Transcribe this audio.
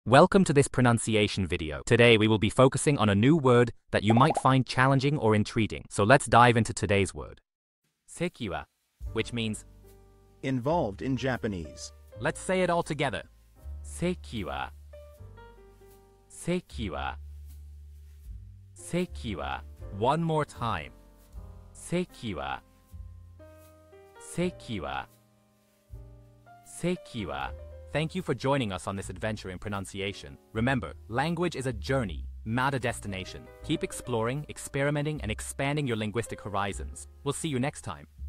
Welcome to this pronunciation video. Today we will be focusing on a new word that you might find challenging or intriguing. So let's dive into today's word. Sekiwa, which means involved in Japanese. Let's say it all together. Sekiwa. Sekiwa. Sekiwa. One more time. Sekiwa. Sekiwa. Sekiwa. Thank you for joining us on this adventure in pronunciation. Remember, language is a journey, not a destination. Keep exploring, experimenting, and expanding your linguistic horizons. We'll see you next time.